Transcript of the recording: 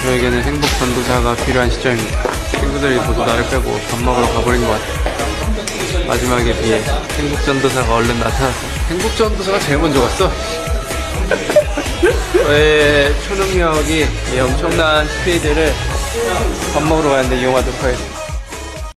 저에게는 행복 전도사가 필요한 시점입니다. 친구들이 모두 나를 빼고 밥 먹으러 가버린 것 같아. 마지막에 비해 행복 전도사가 얼른 나타났어. 행복 전도사가 제일 먼저 갔어. 저의 초능력이 이 엄청난 스피드를 밥 먹으러 가는데 이용하도록 하겠습니다.